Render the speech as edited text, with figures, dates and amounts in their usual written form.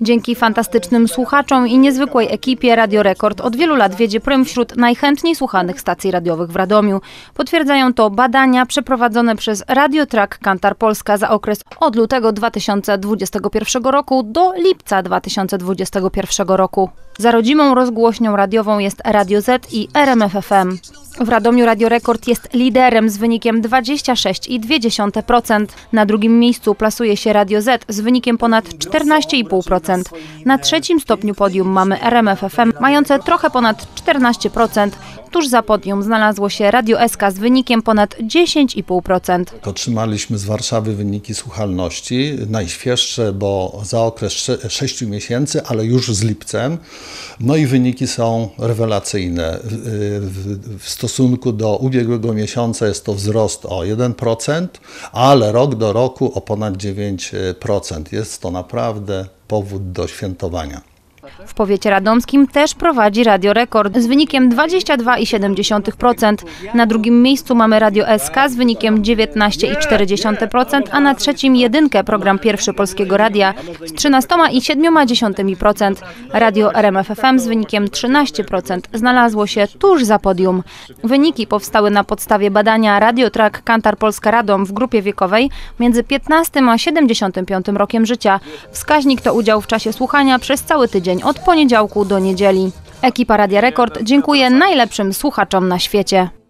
Dzięki fantastycznym słuchaczom i niezwykłej ekipie Radio Rekord od wielu lat wiedzie prym wśród najchętniej słuchanych stacji radiowych w Radomiu. Potwierdzają to badania przeprowadzone przez Radio Track Kantar Polska za okres od lutego 2021 roku do lipca 2021 roku. Za rodzimą rozgłośnią radiową jest Radio Z i RMF FM. W Radomiu Radio Rekord jest liderem z wynikiem 26,2%. Na drugim miejscu plasuje się Radio Z z wynikiem ponad 14,5%. Na trzecim stopniu podium mamy RMF FM, mające trochę ponad 14%. Tuż za podium znalazło się Radio SK z wynikiem ponad 10,5%. Otrzymaliśmy z Warszawy wyniki słuchalności, najświeższe, bo za okres 6 miesięcy, ale już z lipcem. No i wyniki są rewelacyjne. W stosunku do ubiegłego miesiąca jest to wzrost o 1%, ale rok do roku o ponad 9%. Jest to naprawdę powód do świętowania. W powiecie radomskim też prowadzi Radio Rekord z wynikiem 22,7%. Na drugim miejscu mamy Radio SK z wynikiem 19,4%, a na trzecim jedynkę program Pierwszy Polskiego Radia z 13,7%. Radio RMF FM z wynikiem 13% znalazło się tuż za podium. Wyniki powstały na podstawie badania Radio Track Kantar Polska Radom w grupie wiekowej między 15 a 75 rokiem życia. Wskaźnik to udział w czasie słuchania przez cały tydzień od poniedziałku do niedzieli. Ekipa Radia Rekord dziękuję najlepszym słuchaczom na świecie.